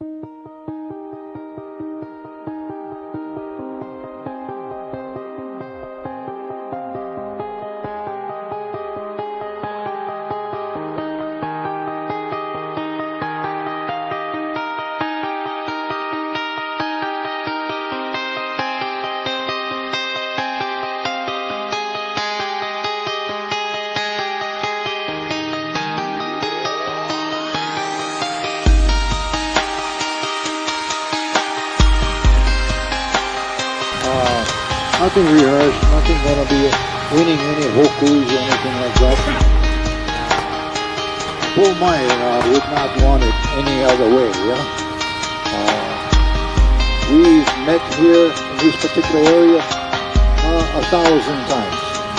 Nothing rehearsed, nothing gonna be winning any hokus or anything like that. Pomai would not want it any other way, yeah? We've met here in this particular area 1,000 times.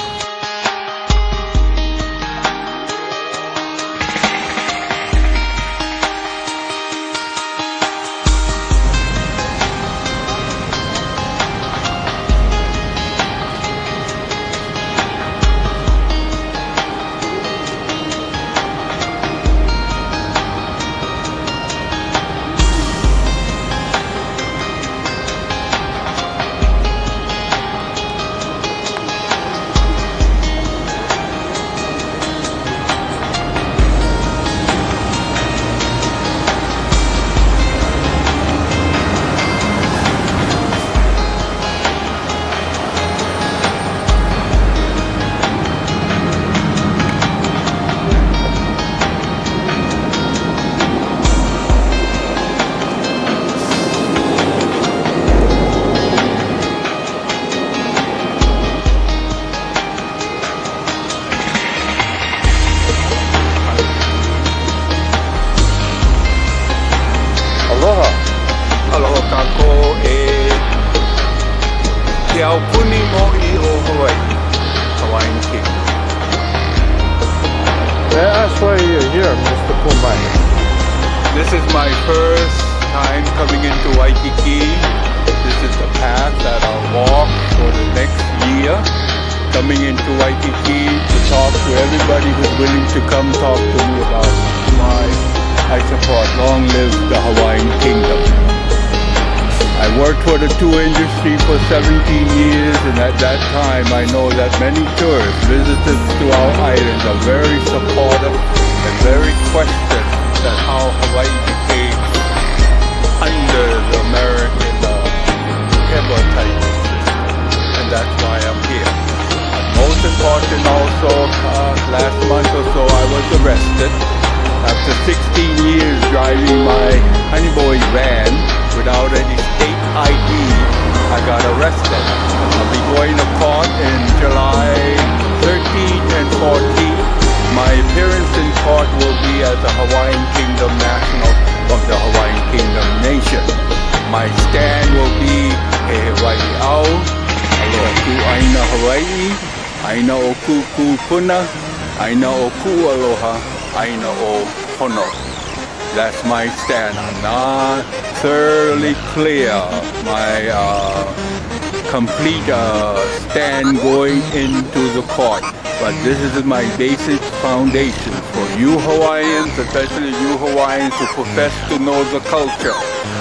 Aloha. Aloha kakou te au puni mo I o Hawaii, Hawaiian King. That's why you're here, Mr. Pomai. This is my first time coming into Waikiki. This is the path that I'll walk for the next year. Coming into Waikiki to talk to everybody who's willing to come talk to me about why I support Long Live the Hawaiian Kingdom. I worked for the tour industry for 17 years, and at that time I know that many tourists, visitors to our islands are very supportive and very questioned that how Hawaii became under the American Peba type system, and that's why I'm here. But most important also, last month or so I was arrested. After 16 years driving my Honey Boy van without any state ID, I got arrested. I'll be going to court in July 13th and 14th. My appearance in court will be as a Hawaiian Kingdom national of the Hawaiian Kingdom nation. My stand will be e Hawaii au, aloha ku aina Hawaii, aina o ku puna, aina o ku aloha, aina o hono. That's my stand. I'm not thoroughly clear my complete stand going into the court, but this is my basic foundation for you Hawaiians, especially you Hawaiians who profess to know the culture.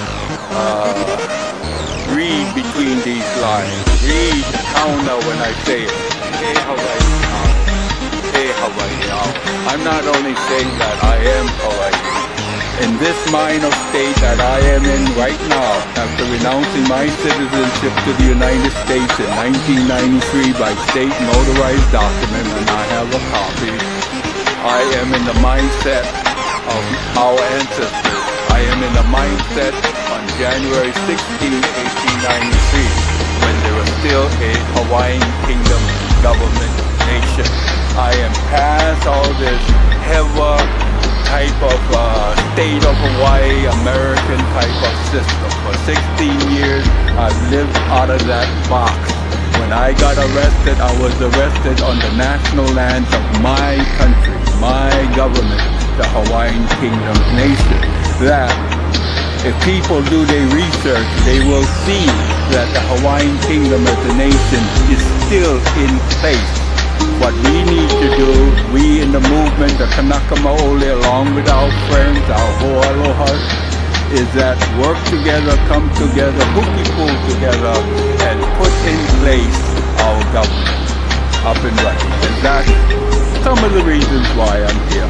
Read between these lines. Read counter when I say it. Hey Hawaii, hey Hawaii. I'm not only saying that I am Hawaii. In this minor state that I am in right now, after renouncing my citizenship to the United States in 1993 by state notarized document, and I have a copy, I am in the mindset of our ancestors. I am in the mindset on January 16, 1893, when there was still a Hawaiian Kingdom government nation. I am past all this heavy type of state of Hawaii, American type of system. For 16 years, I've lived out of that box. When I got arrested, I was arrested on the national lands of my country, my government, the Hawaiian Kingdom nation. That if people do their research, they will see that the Hawaiian Kingdom as a nation is still in place. What we need to do, we in the movement, the Kanaka Maoli, along with our friends, our Ho'alohas, is that work together, come together, pull together, and put in place our government up and running. And that's some of the reasons why I'm here.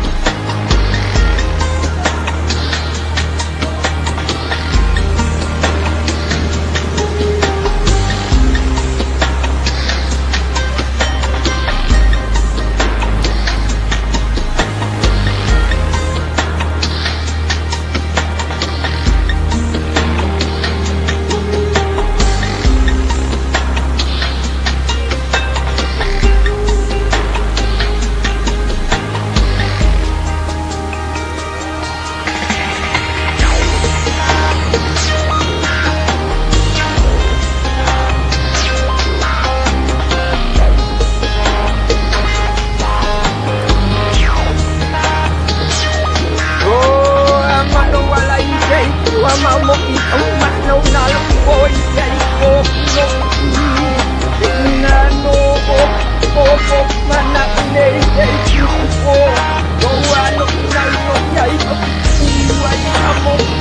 Go